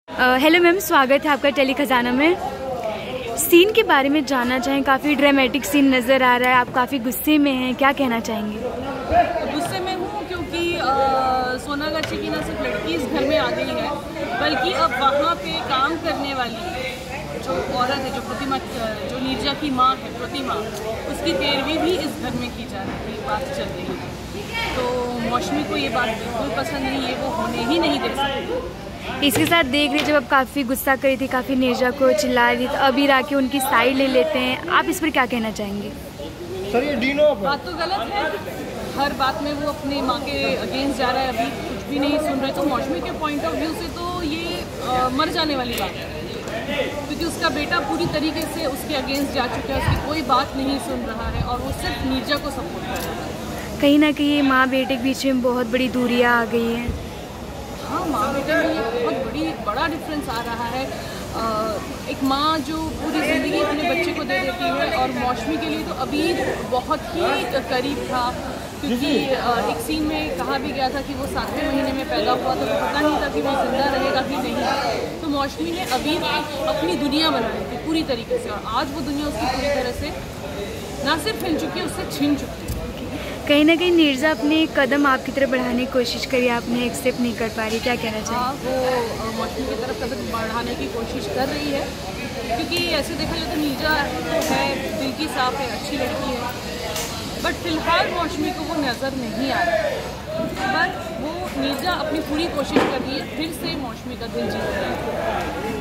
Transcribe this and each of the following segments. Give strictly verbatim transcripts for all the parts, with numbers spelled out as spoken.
Hello ma'am, स्वागत है आपका टेली खजाना में। सीन के बारे में जानना चाहें, काफ़ी ड्रामेटिक सीन नज़र आ रहा है, आप काफ़ी गुस्से में हैं, क्या कहना चाहेंगे? गुस्से में हूँ क्योंकि सोनागाछी की न सिर्फ लड़की इस घर में आ गई है, बल्कि अब वहाँ पे काम करने वाली जो औरत है, जो प्रतिमा, जो नीरजा की माँ है प्रतिमा, उसकी तेरहवीं भी इस घर में की जा रही बात चल रही है। तो मौसमी को ये बात बिल्कुल पसंद नहीं है, वो होने ही नहीं दे सकती। इसके साथ देख रहे जब आप काफ़ी गुस्सा करी थी, काफ़ी नीरजा को चिल्ला रही, तो अभी आके उनकी साइड ले लेते हैं, आप इस पर क्या कहना चाहेंगे? सर ये डीनो बात तो गलत है, हर बात में वो अपने माँ के अगेंस्ट जा रहा है, अभी कुछ भी नहीं सुन रहे। तो मौसमी के पॉइंट ऑफ व्यू से तो ये आ, मर जाने वाली बात है, क्योंकि उसका बेटा पूरी तरीके से उसके अगेंस्ट जा चुका है, उसकी कोई बात नहीं सुन रहा है और वो सिर्फ नीरजा को सपोर्ट कर रहा है। कहीं ना कहीं माँ बेटे के बीच में बहुत बड़ी दूरियाँ आ गई हैं। हाँ, माँ बेटे में ये बहुत बड़ी बड़ा डिफरेंस आ रहा है। आ, एक माँ जो पूरी ज़िंदगी अपने बच्चे को दे देती है, और मौसमी के लिए तो अबीर बहुत ही करीब था, क्योंकि एक सीन में कहा भी गया था कि वो सातवें महीने में पैदा हुआ, तो पता नहीं था कि वो जिंदा रहेगा कि नहीं। तो मौसमी ने अबीर को अपनी दुनिया बनाई थी पूरी तरीके से, और आज वो दुनिया उसकी पूरी तरह से ना सिर्फ हिल चुकी है, उससे छीन चुकी है। कहीं ना कहीं नीरजा अपने कदम आपकी तरफ बढ़ाने की कोशिश करी, आपने एक्सेप्ट नहीं कर पा रही, क्या कहना चाहिए? हाँ, वो मौसमी की तरफ कदम बढ़ाने की कोशिश कर रही है, क्योंकि ऐसे देखा जाए तो नीरजा तो है, दिल की साफ है, अच्छी लड़की है, बट फिलहाल मौसमी को वो नज़र नहीं आ रहा है। पर वो नीरजा अपनी पूरी कोशिश कर रही है फिर से मौसमी का दिल जीत रही है।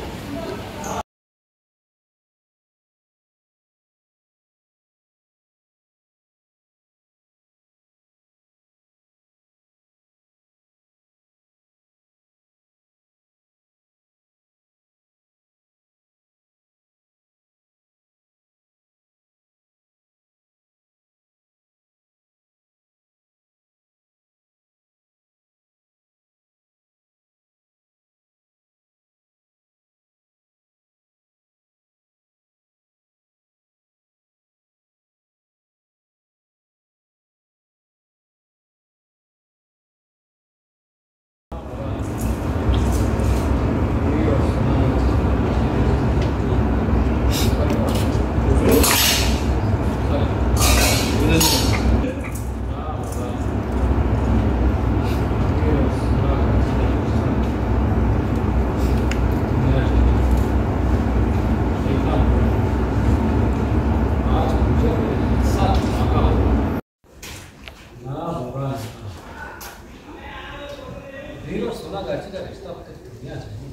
सोनागाछी का रिश्ता दुनिया चाहिए।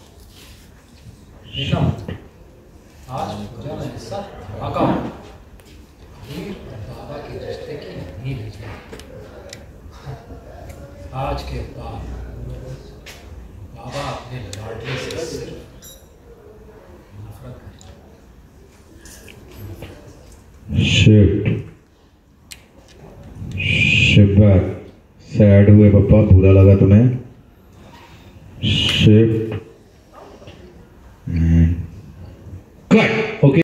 आज पूजा में हिस्सा धमाका बाबा के रिश्ते की नींव है। आज के बाद बाबा अपने लाडले से सिर्फ नफरत करें। शिट शिट सैड हुए पापा, बुरा लगा तुम्हें? Shit cut.